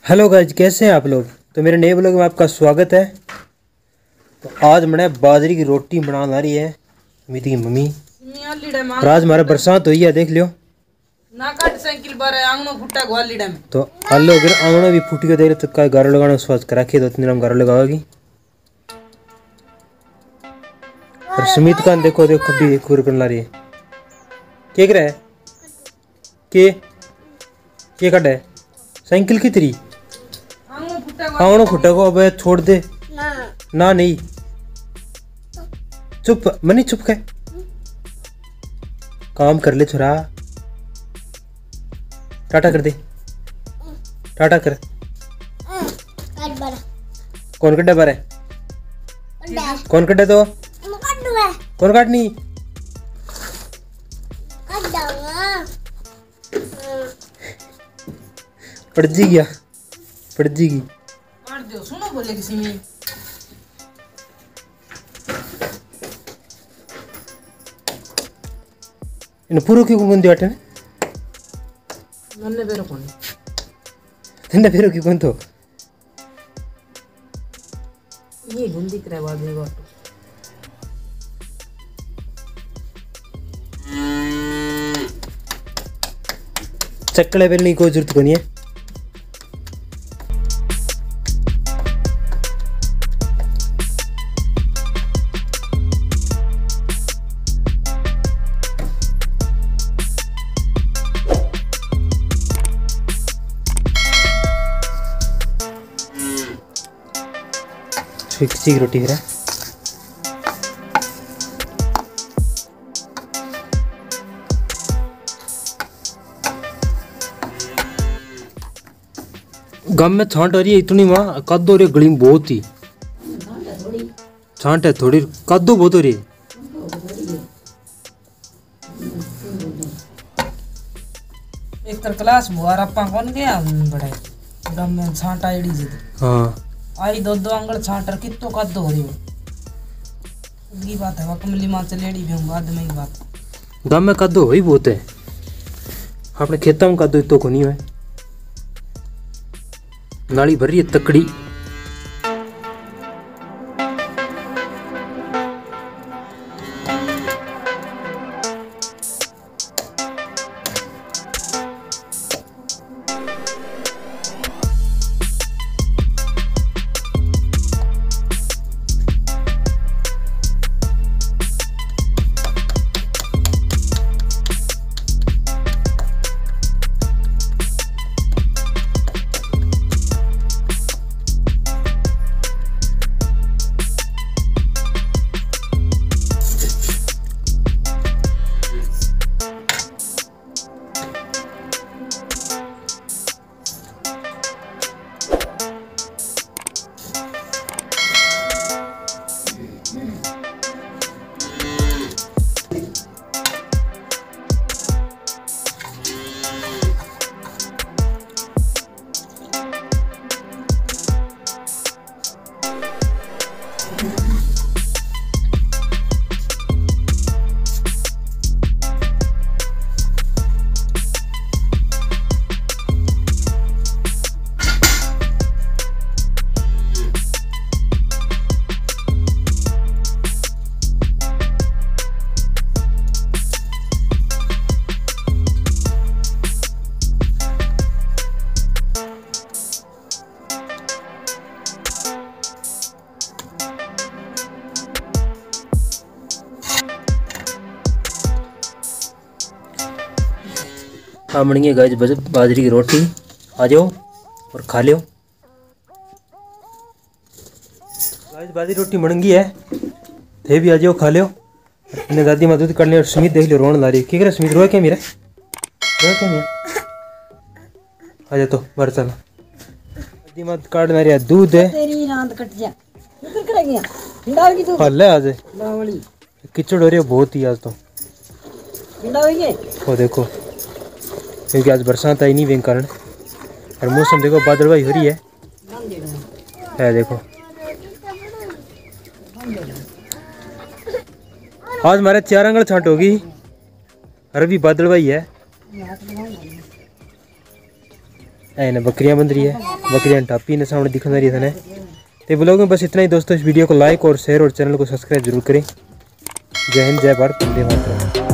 Hello guys, कैसे हैं आप लोग। तो मेरे नए ब्लॉग में आपका स्वागत है। तो आज मैंने बाजरी की रोटी बनाने आ रही है अमित की मम्मी। और आज हमारे बरसात हुई है, देख लियो ना। काट साइकिल पर आंगनो फुटा ग्वाली डैम तो आलो अगर आंगनो भी फूटी के देर तक का गारो लगाना स्वाद करा के 2-3 दिन गारो लगाओगी। और सुमित का देखो कभी एक करने ला रही है। क्या कर रहा है के कट है साइकिल की तेरी आंगनो फुटा को। अब छोड़ दे ना नहीं चुप मनी चुप के काम कर ले छोरा। टाटा कर दे, टाटा कर। कौन कड्डा बारे कौन कड्डा तो कौन काटनी पड़ जी गया पड़ जी गई। सुनो बोले किसी में इन पूरो क्यों गुंदी आटे ने नन्ने पेरो कौन नन्ने पेरो क्यों गुंदो ये गुंदी करे बाद में बात चक्कले बेलने की कोई जरूरत नहीं है। किसी की रोटी है गम में छांट आ रही है इतनी माँ कद हो रही गली में बहुत ही छांट है थोड़ी कद्दू बहुत हो रही है। एक तर क्लास बुआर अपा कौन गया बड़े गम में छांट आईडी जी हाँ आई दो अंगल छांटर कितो कद हो रही हो की बात है वकमली मां चलेड़ी भी हूं बाद में ही बात गम में कद्दू वही बहुत है अपने खेतों में कद्दू तो को नहीं है नाली भर रही है तकड़ी। हाँ बन गई गाइस बाजरी की रोटी, आ जाओ और खा लो। गाइस बाजरी रोटी बन गई है, थे भी आ जाओ खा लो। इन्हें दादी माँ दूध कर लिया और सुमित देख लो रोन ला रही है। क्या करे सुमित रोए क्या मेरा रोए क्या मेरा आ जा तो बाहर चला। दादी माँ काट ना रही दूध है तेरी रात कट जा इधर कर गया डाल की तो हल्ले आज लावली कीचड़ हो रही है बहुत ही आज तो डाल वो देखो क्योंकि आज बरसात आई नहीं वे कारण और मौसम देखो बादलवाई हो रही है देखो। आज हमारे 4 आंगल छांट होगी और अभी बादलवाई है। ऐने बकरियां बन रही है, बकरियां टापी ने सामने दिखा रही है। तो ब्लॉग में बस इतना ही दोस्तों। इस वीडियो को लाइक और शेयर और चैनल को सब्सक्राइब जरूर करें। जय हिंद, जय भारत, वंदे मातरम।